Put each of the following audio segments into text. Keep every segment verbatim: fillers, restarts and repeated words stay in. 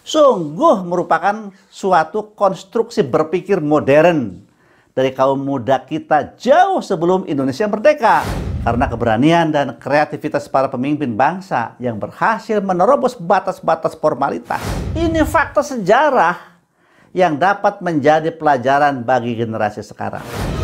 sungguh merupakan suatu konstruksi berpikir modern dari kaum muda kita jauh sebelum Indonesia merdeka. Karena keberanian dan kreativitas para pemimpin bangsa yang berhasil menerobos batas-batas formalitas. Ini fakta sejarah yang dapat menjadi pelajaran bagi generasi sekarang.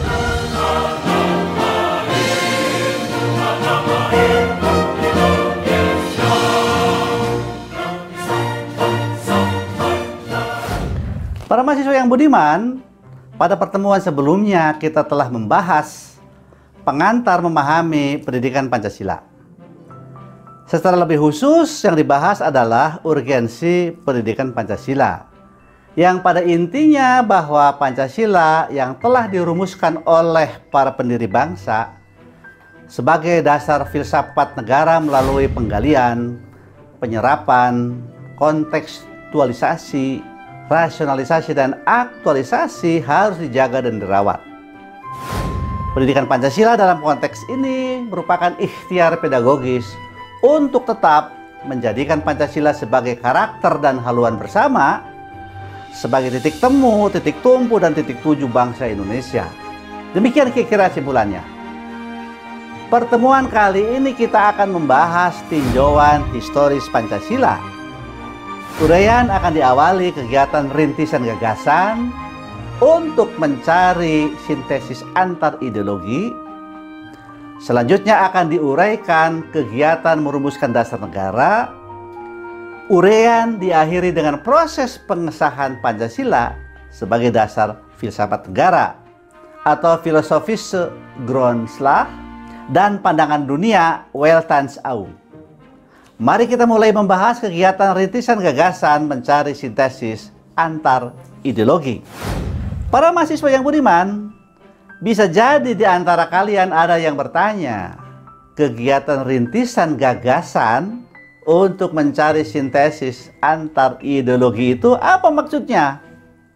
Para mahasiswa yang budiman, pada pertemuan sebelumnya kita telah membahas pengantar memahami pendidikan Pancasila. Secara lebih khusus yang dibahas adalah urgensi pendidikan Pancasila, yang pada intinya bahwa Pancasila yang telah dirumuskan oleh para pendiri bangsa sebagai dasar filsafat negara melalui penggalian, penyerapan, kontekstualisasi, rasionalisasi, dan aktualisasi harus dijaga dan dirawat. Pendidikan Pancasila dalam konteks ini merupakan ikhtiar pedagogis untuk tetap menjadikan Pancasila sebagai karakter dan haluan bersama, sebagai titik temu, titik tumpu, dan titik tuju bangsa Indonesia. Demikian kira-kira simpulannya. Pertemuan kali ini kita akan membahas tinjauan historis Pancasila. Uraian akan diawali kegiatan rintisan gagasan untuk mencari sintesis antar ideologi. Selanjutnya akan diuraikan kegiatan merumuskan dasar negara. Uraian diakhiri dengan proses pengesahan Pancasila sebagai dasar filsafat negara atau filosofische Grondslag dan pandangan dunia Weltanschauung. Mari kita mulai membahas kegiatan rintisan gagasan mencari sintesis antar ideologi. Para mahasiswa yang budiman, bisa jadi di antara kalian ada yang bertanya, kegiatan rintisan gagasan untuk mencari sintesis antar ideologi itu apa maksudnya?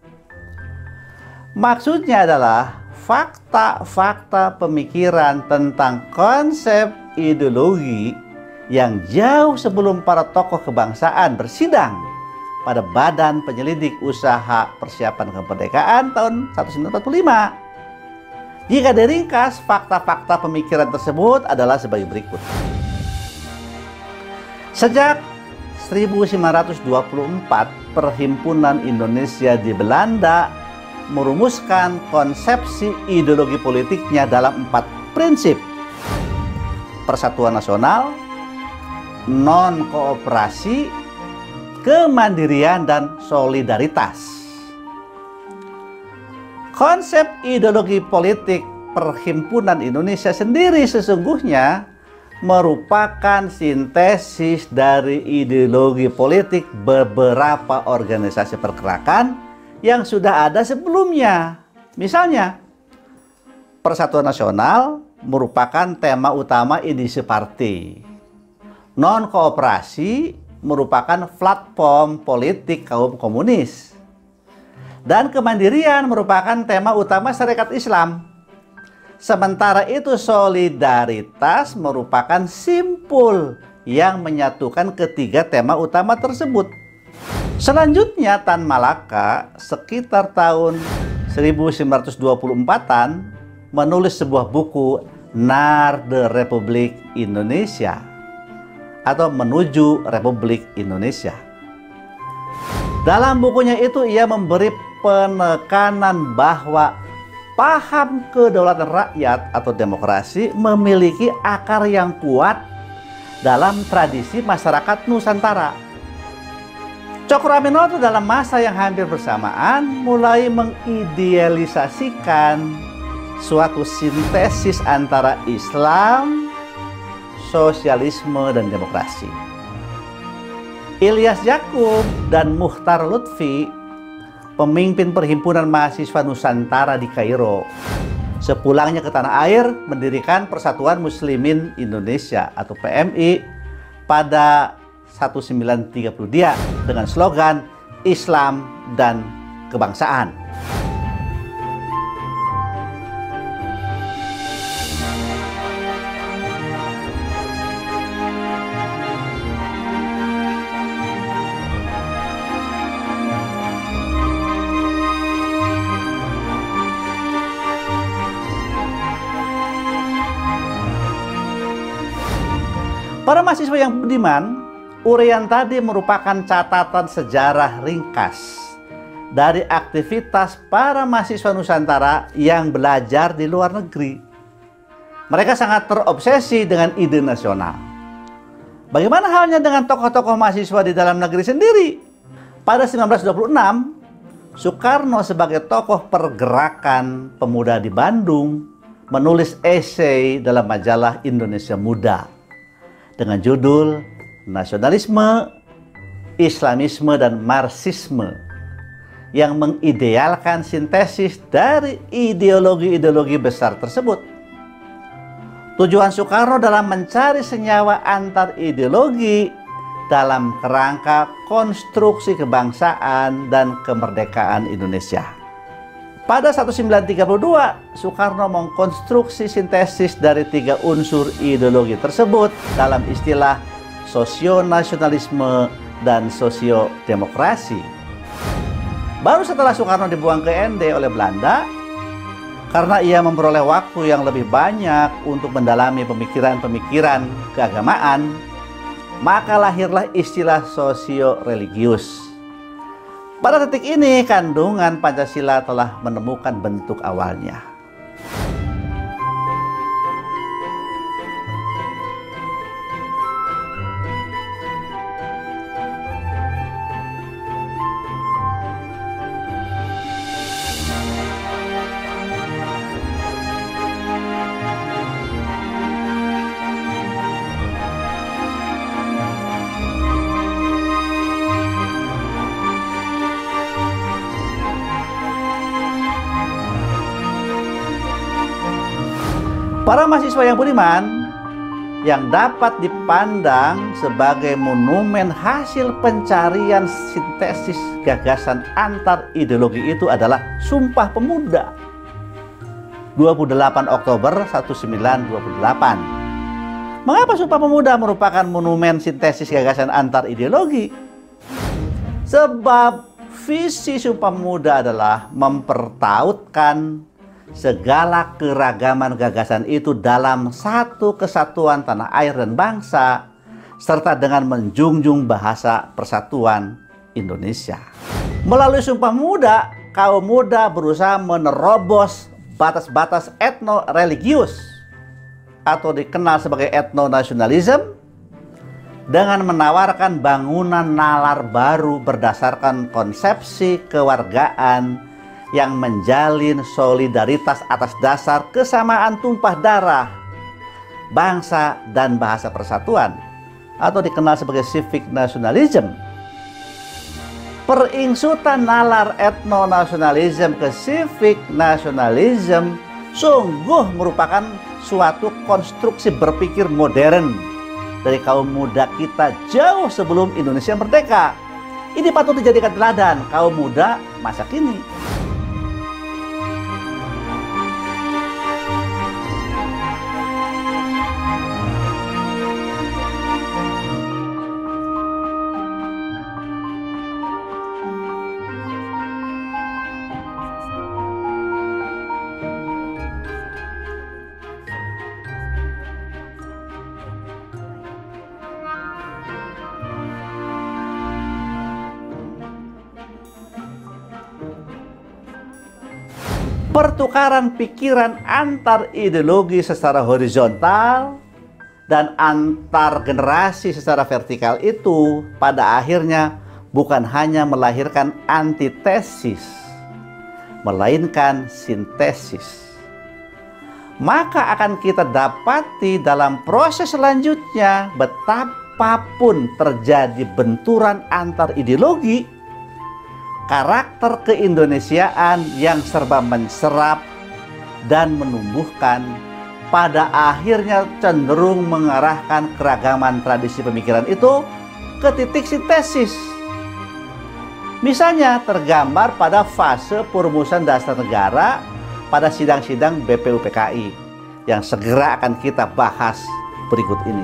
Maksudnya adalah fakta-fakta pemikiran tentang konsep ideologi yang jauh sebelum para tokoh kebangsaan bersidang pada Badan Penyelidik Usaha Persiapan Kemerdekaan tahun seribu sembilan ratus empat puluh lima. Jika diringkas, fakta-fakta pemikiran tersebut adalah sebagai berikut. Sejak seribu sembilan ratus dua puluh empat, Perhimpunan Indonesia di Belanda merumuskan konsepsi ideologi politiknya dalam empat prinsip: persatuan nasional, non-kooperasi, kemandirian, dan solidaritas. Konsep ideologi politik Perhimpunan Indonesia sendiri sesungguhnya merupakan sintesis dari ideologi politik beberapa organisasi pergerakan yang sudah ada sebelumnya. Misalnya, persatuan nasional merupakan tema utama Indische Partei. Non-kooperasi merupakan platform politik kaum komunis. Dan kemandirian merupakan tema utama Syarikat Islam. Sementara itu solidaritas merupakan simpul yang menyatukan ketiga tema utama tersebut. Selanjutnya Tan Malaka sekitar tahun seribu sembilan ratus dua puluh empatan menulis sebuah buku Naar de Republiek Indonesia atau Menuju Republik Indonesia. Dalam bukunya itu ia memberi penekanan bahwa paham kedaulatan rakyat atau demokrasi memiliki akar yang kuat dalam tradisi masyarakat Nusantara. Cokroaminoto dalam masa yang hampir bersamaan mulai mengidealisasikan suatu sintesis antara Islam, sosialisme, dan demokrasi. Ilyas Jakub dan Muchtar Lutfi, pemimpin Perhimpunan Mahasiswa Nusantara di Kairo, sepulangnya ke tanah air mendirikan Persatuan Muslimin Indonesia atau P M I pada seribu sembilan ratus tiga puluh dua dengan slogan Islam dan Kebangsaan. Para mahasiswa yang budiman, uraian tadi merupakan catatan sejarah ringkas dari aktivitas para mahasiswa Nusantara yang belajar di luar negeri. Mereka sangat terobsesi dengan ide nasional. Bagaimana halnya dengan tokoh-tokoh mahasiswa di dalam negeri sendiri? Pada seribu sembilan ratus dua puluh enam, Soekarno sebagai tokoh pergerakan pemuda di Bandung menulis esai dalam majalah Indonesia Muda dengan judul Nasionalisme, Islamisme, dan Marxisme yang mengidealkan sintesis dari ideologi-ideologi besar tersebut. Tujuan Soekarno dalam mencari senyawa antar ideologi dalam kerangka konstruksi kebangsaan dan kemerdekaan Indonesia. Pada seribu sembilan ratus tiga puluh dua, Soekarno mengkonstruksi sintesis dari tiga unsur ideologi tersebut dalam istilah sosionasionalisme dan sosiodemokrasi. Baru setelah Soekarno dibuang ke N D oleh Belanda, karena ia memperoleh waktu yang lebih banyak untuk mendalami pemikiran-pemikiran keagamaan, maka lahirlah istilah sosio-religius. Pada titik ini, kandungan Pancasila telah menemukan bentuk awalnya. Para mahasiswa yang budiman, yang dapat dipandang sebagai monumen hasil pencarian sintesis gagasan antar ideologi itu adalah Sumpah Pemuda dua puluh delapan Oktober seribu sembilan ratus dua puluh delapan. Mengapa Sumpah Pemuda merupakan monumen sintesis gagasan antar ideologi? Sebab visi Sumpah Pemuda adalah mempertautkan segala keragaman gagasan itu dalam satu kesatuan tanah air dan bangsa, serta dengan menjunjung bahasa persatuan Indonesia. Melalui Sumpah Pemuda, kaum muda berusaha menerobos batas-batas etno-religius atau dikenal sebagai etno-nasionalisme dengan menawarkan bangunan nalar baru berdasarkan konsepsi kewargaan yang menjalin solidaritas atas dasar kesamaan tumpah darah, bangsa, dan bahasa persatuan, atau dikenal sebagai civic nationalism. Peringsutan nalar etno-nasionalisme ke civic nationalism sungguh merupakan suatu konstruksi berpikir modern dari kaum muda kita jauh sebelum Indonesia merdeka. Ini patut dijadikan teladan kaum muda masa kini. Pertukaran pikiran antar ideologi secara horizontal dan antar generasi secara vertikal itu pada akhirnya bukan hanya melahirkan antitesis, melainkan sintesis. Maka akan kita dapati dalam proses selanjutnya, betapapun terjadi benturan antar ideologi, karakter keindonesiaan yang serba menserap dan menumbuhkan pada akhirnya cenderung mengarahkan keragaman tradisi pemikiran itu ke titik sintesis. Misalnya tergambar pada fase perumusan dasar negara pada sidang-sidang B P U P K I yang segera akan kita bahas berikut ini.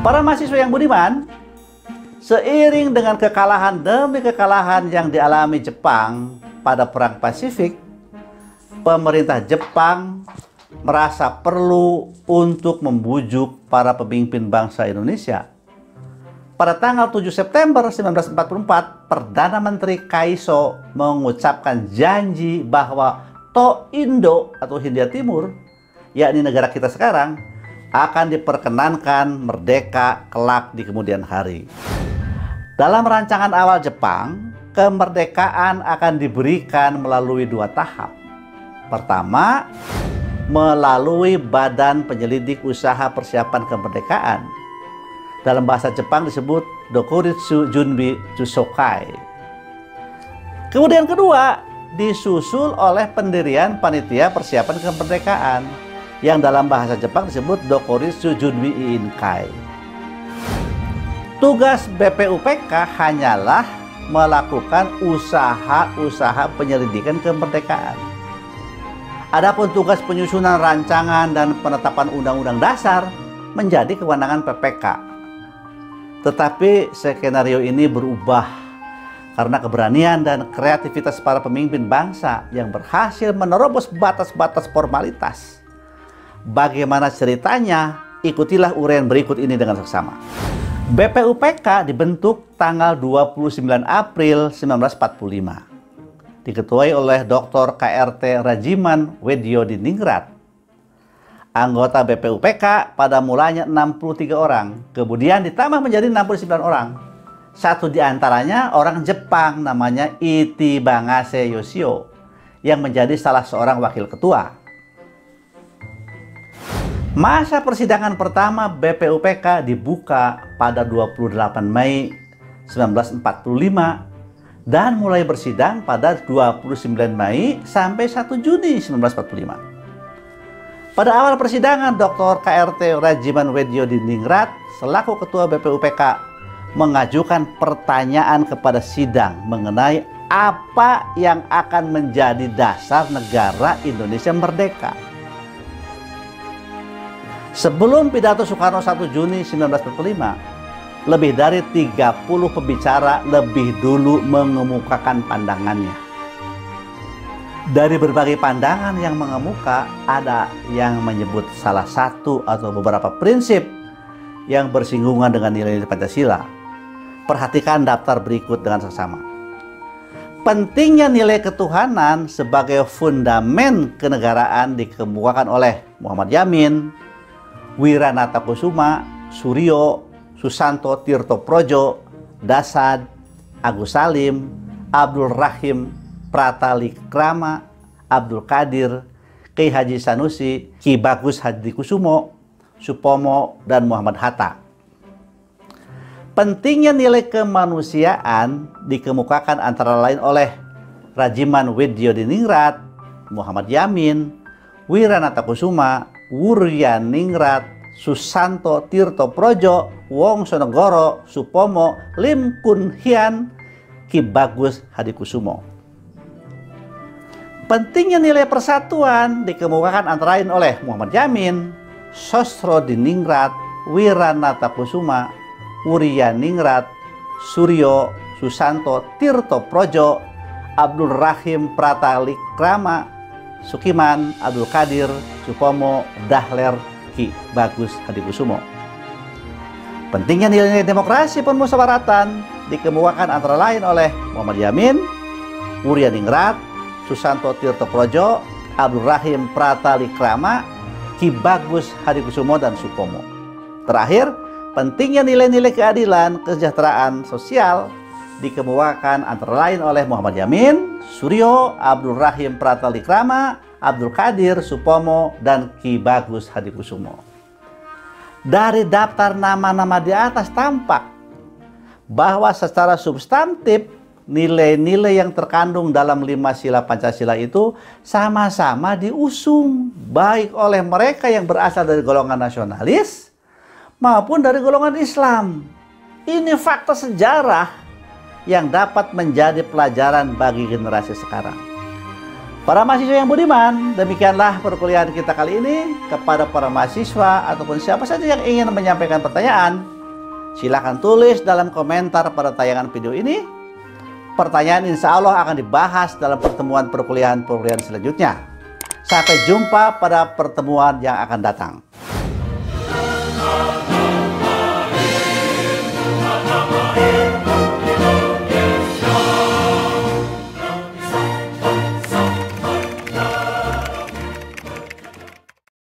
Para mahasiswa yang budiman, seiring dengan kekalahan demi kekalahan yang dialami Jepang pada Perang Pasifik, pemerintah Jepang merasa perlu untuk membujuk para pemimpin bangsa Indonesia. Pada tanggal tujuh September seribu sembilan ratus empat puluh empat, Perdana Menteri Kaiso mengucapkan janji bahwa To-Indo atau Hindia Timur, yakni negara kita sekarang, akan diperkenankan merdeka kelak di kemudian hari. Dalam rancangan awal Jepang, kemerdekaan akan diberikan melalui dua tahap. Pertama, melalui Badan Penyelidik Usaha Persiapan Kemerdekaan. Dalam bahasa Jepang disebut Dokuritsu Junbi Chusokai. Kemudian kedua, disusul oleh pendirian Panitia Persiapan Kemerdekaan yang dalam bahasa Jepang disebut Dokuritsu Junbi Iinkai. Tugas B P U P K hanyalah melakukan usaha-usaha penyelidikan kemerdekaan. Adapun tugas penyusunan rancangan dan penetapan undang-undang dasar menjadi kewenangan P P K. Tetapi skenario ini berubah karena keberanian dan kreativitas para pemimpin bangsa yang berhasil menerobos batas-batas formalitas. Bagaimana ceritanya? Ikutilah uraian berikut ini dengan seksama. B P U P K dibentuk tanggal dua puluh sembilan April seribu sembilan ratus empat puluh lima. Diketuai oleh Doktor K R T Rajiman Wedyodiningrat. Anggota B P U P K pada mulanya enam puluh tiga orang, kemudian ditambah menjadi enam puluh sembilan orang. Satu di antaranya orang Jepang namanya Itibangase Yoshio yang menjadi salah seorang wakil ketua. Masa persidangan pertama B P U P K dibuka pada dua puluh delapan Mei seribu sembilan ratus empat puluh lima dan mulai bersidang pada dua puluh sembilan Mei sampai satu Juni seribu sembilan ratus empat puluh lima. Pada awal persidangan, Doktor K R T Rajiman Wedyodiningrat selaku Ketua B P U P K mengajukan pertanyaan kepada sidang mengenai apa yang akan menjadi dasar negara Indonesia merdeka. Sebelum pidato Soekarno satu Juni seribu sembilan ratus empat puluh lima, lebih dari tiga puluh pembicara lebih dulu mengemukakan pandangannya. Dari berbagai pandangan yang mengemuka, ada yang menyebut salah satu atau beberapa prinsip yang bersinggungan dengan nilai-nilai Pancasila. Perhatikan daftar berikut dengan seksama. Pentingnya nilai ketuhanan sebagai fundamen kenegaraan dikemukakan oleh Muhammad Yamin, Wiranata Kusuma, Suryo, Susanto Tirtoprojo, Dasad, Agus Salim, Abdul Rahim Pratalikrama, Abdul Qadir, Kiai Haji Sanusi, Ki Bagus Hadikusumo, Supomo, dan Muhammad Hatta. Pentingnya nilai kemanusiaan dikemukakan antara lain oleh Rajiman Wedyodiningrat, Muhammad Yamin, Wiranata Kusuma, Wuryaningrat, Susanto Tirtoprojo, Wongsonegoro, Supomo, Lim Kun Hian, Ki Bagus Hadikusumo. Pentingnya nilai persatuan dikemukakan antara lain oleh Muhammad Yamin, Sosrodiningrat, Wiranata Kusuma, Wuryaningrat, Suryo, Susanto Tirtoprojo, Abdul Rahim Pratalikrama, Sukiman, Abdul Qadir, Supomo, Dahler, Ki Bagus Hadikusumo. Pentingnya nilai-nilai demokrasi permusyawaratan dikemukakan antara lain oleh Muhammad Yamin, Wuryaningrat, Susanto Tirtoprojo, Abdul Rahim Pratalikrama, Ki Bagus Hadikusumo, dan Supomo. Terakhir, pentingnya nilai-nilai keadilan kesejahteraan sosial dikemukakan antara lain oleh Muhammad Yamin, Suryo, Abdul Rahim Pratalikrama, Abdul Qadir, Supomo, dan Ki Bagus Hadikusumo. Dari daftar nama-nama di atas tampak bahwa secara substantif nilai-nilai yang terkandung dalam lima sila Pancasila itu sama-sama diusung baik oleh mereka yang berasal dari golongan nasionalis maupun dari golongan Islam. Ini fakta sejarah yang dapat menjadi pelajaran bagi generasi sekarang. Para mahasiswa yang budiman, demikianlah perkuliahan kita kali ini. Kepada para mahasiswa ataupun siapa saja yang ingin menyampaikan pertanyaan, Silahkan tulis dalam komentar pada tayangan video ini. Pertanyaan insya Allah akan dibahas dalam pertemuan perkuliahan-perkuliahan selanjutnya. Sampai jumpa pada pertemuan yang akan datang.